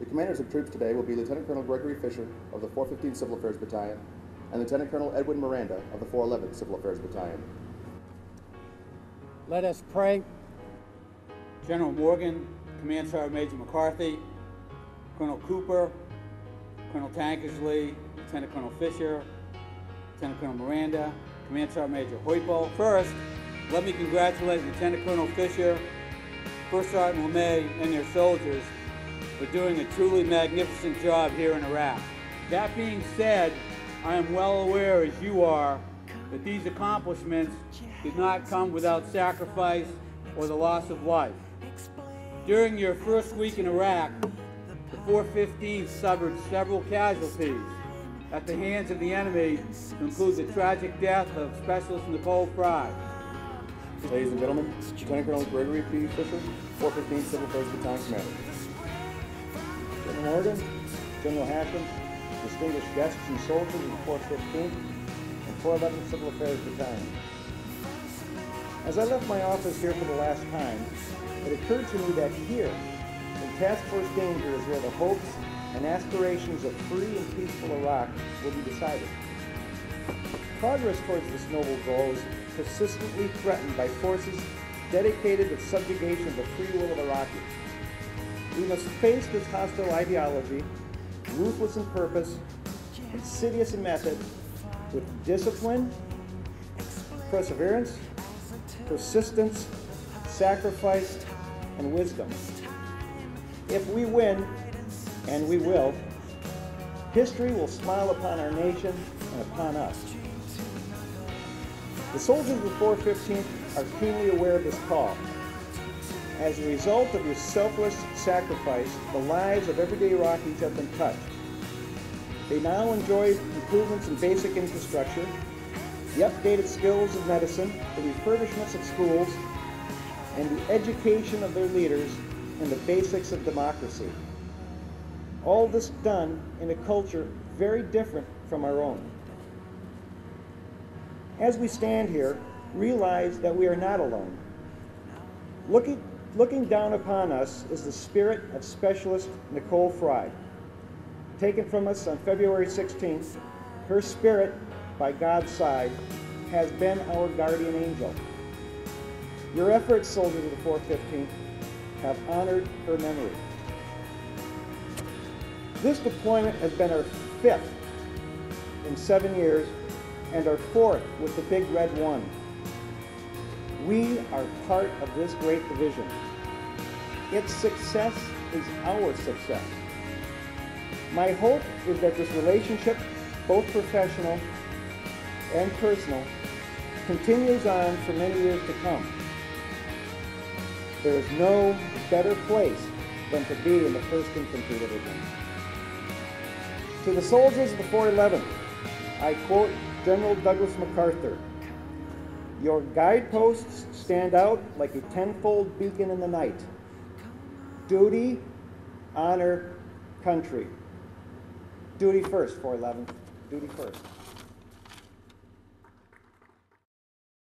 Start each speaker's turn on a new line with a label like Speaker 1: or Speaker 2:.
Speaker 1: The commanders of troops today will be Lieutenant Colonel Gregory Fisher of the 415 Civil Affairs Battalion and Lieutenant Colonel Edwin Miranda of the 411 Civil Affairs Battalion.
Speaker 2: Let us pray. General Morgan, Command Sergeant Major McCarthy, Colonel Cooper, Colonel Tankersley, Lieutenant Colonel Fisher, Lieutenant Colonel Miranda, Command Sergeant Major Hoypel. First, let me congratulate Lieutenant Colonel Fisher, First Sergeant LeMay, and their soldiers for doing a truly magnificent job here in Iraq. That being said, I am well aware, as you are, that these accomplishments did not come without sacrifice or the loss of life. During your first week in Iraq, the 415th suffered several casualties at the hands of the enemy, to include the tragic death of Specialist Nicole Fry.
Speaker 1: Ladies and gentlemen, Lieutenant Colonel Gregory P. Fisher, 415 Civil Affairs Battalion Commander.
Speaker 3: General Morgan, General Hashem, distinguished guests and soldiers of the 415th and 411 Civil Affairs Battalion. As I left my office here for the last time, it occurred to me that here, in Task Force Danger, is where the hopes and aspirations of free and peaceful Iraq will be decided. Progress towards this noble goal is persistently threatened by forces dedicated to subjugation of the free will of Iraqis. We must face this hostile ideology, ruthless in purpose, insidious in method, with discipline, perseverance, persistence, sacrifice, and wisdom. If we win, and we will, history will smile upon our nation and upon us. The soldiers of the 415th are keenly aware of this call. As a result of your selfless sacrifice, the lives of everyday Iraqis have been touched. They now enjoy improvements in basic infrastructure, the updated skills of medicine, the refurbishments of schools, and the education of their leaders in the basics of democracy. All this done in a culture very different from our own. As we stand here, realize that we are not alone. Looking down upon us is the spirit of Specialist Nicole Fry. Taken from us on February 16th, her spirit, by God's side, has been our guardian angel. Your efforts, soldiers of the 415th, have honored her memory. This deployment has been our 5th in 7 years and our 4th with the Big Red One. We are part of this great division. Its success is our success. My hope is that this relationship, both professional and personal, continues on for many years to come. There is no better place than to be in the 1st Infantry Division. To the soldiers of the 411th, I quote General Douglas MacArthur, "Your guideposts stand out like a tenfold beacon in the night. Duty, honor, country." Duty first, 411. Duty first.